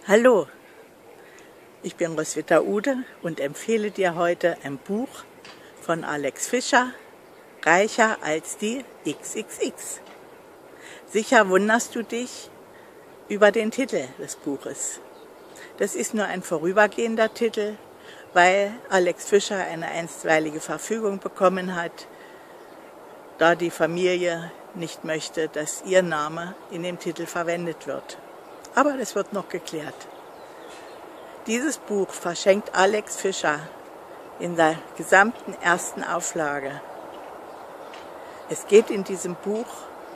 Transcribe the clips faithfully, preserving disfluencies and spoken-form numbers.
Hallo, ich bin Roswitha Ude und empfehle dir heute ein Buch von Alex Fischer, Reicher als die X X X. Sicher wunderst du dich über den Titel des Buches. Das ist nur ein vorübergehender Titel, weil Alex Fischer eine einstweilige Verfügung bekommen hat, da die Familie nicht möchte, dass ihr Name in dem Titel verwendet wird. Aber das wird noch geklärt. Dieses Buch verschenkt Alex Fischer in der gesamten ersten Auflage. Es geht in diesem Buch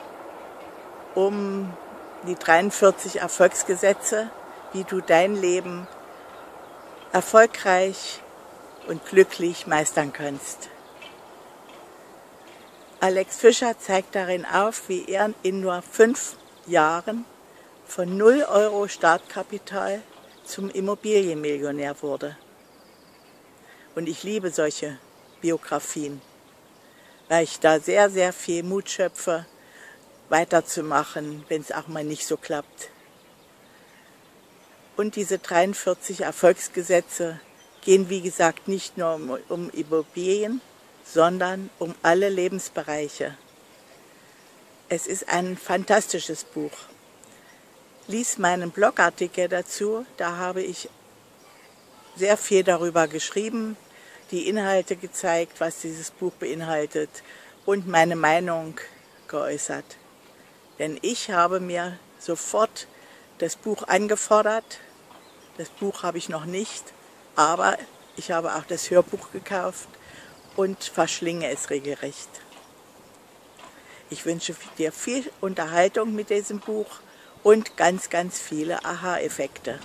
um die dreiundvierzig Erfolgsgesetze, wie du dein Leben erfolgreich und glücklich meistern kannst. Alex Fischer zeigt darin auf, wie er in nur fünf Jahren von null Euro Startkapital zum Immobilienmillionär wurde. Und ich liebe solche Biografien, weil ich da sehr, sehr viel Mut schöpfe, weiterzumachen, wenn es auch mal nicht so klappt. Und diese dreiundvierzig Erfolgsgesetze gehen, wie gesagt, nicht nur um, um Immobilien, sondern um alle Lebensbereiche. Es ist ein fantastisches Buch. Lies meinen Blogartikel dazu, da habe ich sehr viel darüber geschrieben, die Inhalte gezeigt, was dieses Buch beinhaltet und meine Meinung geäußert. Denn ich habe mir sofort das Buch angefordert. Das Buch habe ich noch nicht, aber ich habe auch das Hörbuch gekauft und verschlinge es regelrecht. Ich wünsche dir viel Unterhaltung mit diesem Buch und ganz, ganz viele Aha-Effekte.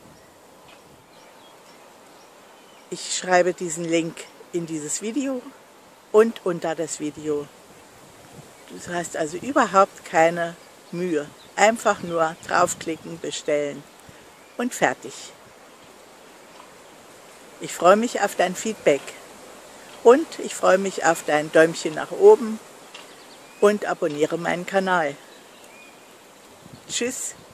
Ich schreibe diesen Link in dieses Video und unter das Video. Du hast also überhaupt keine Mühe. Einfach nur draufklicken, bestellen und fertig. Ich freue mich auf dein Feedback und ich freue mich auf dein Däumchen nach oben und abonniere meinen Kanal. Tschüss.